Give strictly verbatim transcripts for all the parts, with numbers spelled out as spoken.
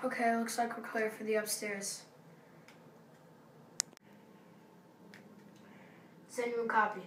Okay, looks like we're clear for the upstairs. Send you a copy.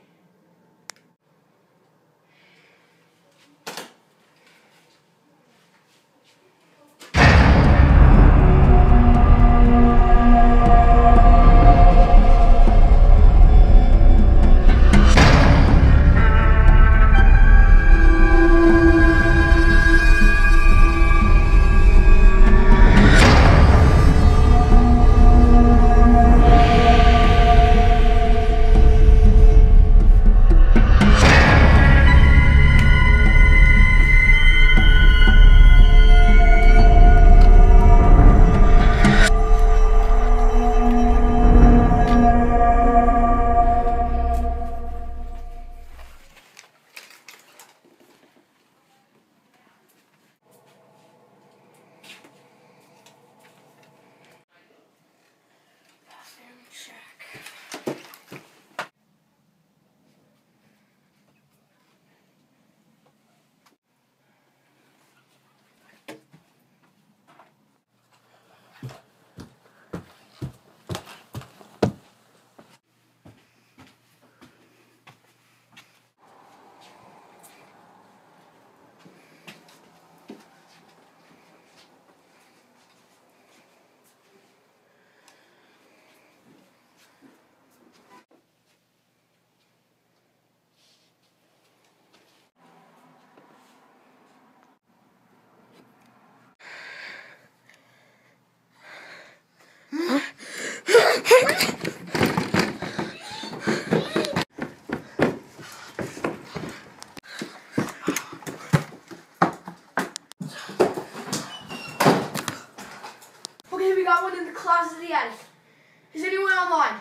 Okay, we got one in the closet of the attic. Is anyone online?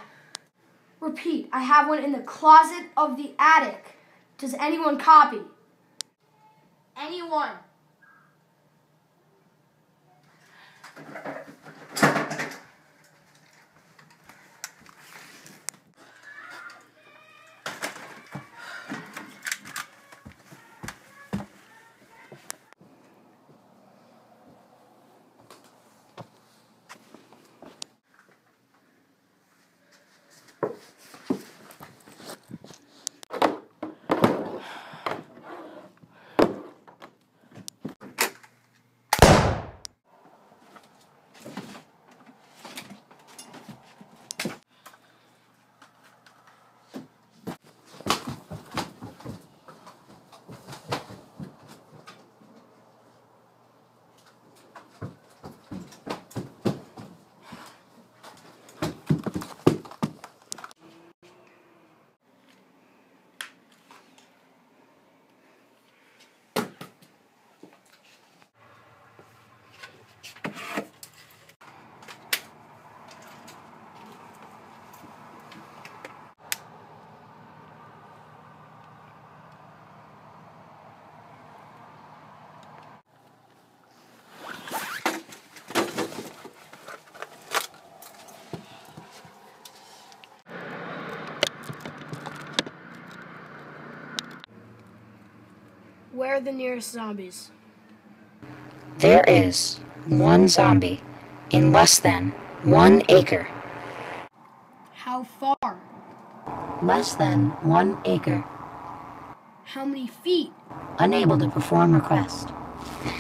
Repeat, I have one in the closet of the attic. Does anyone copy? Anyone? Where are the nearest zombies? There is one zombie in less than one acre. How far? Less than one acre. How many feet? Unable to perform request.